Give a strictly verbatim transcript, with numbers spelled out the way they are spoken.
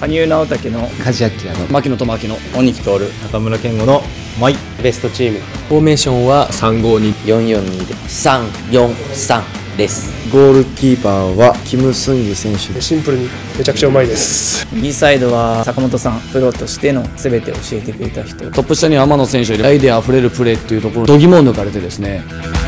羽生直武の梶明の牧野智明の鬼木徹、 中村健吾のマイベストチームフォーメーションはさんごによんよんにでさんよんさんです。 ゴールキーパーはキム・スンギ選手です。 シンプルにめちゃくちゃうまいです。 右サイドは坂本さん、プロとしての全てを教えてくれた人。 トップ下には天野選手よりアイデアあふれるプレーっていうところ度肝を抜かれてですね。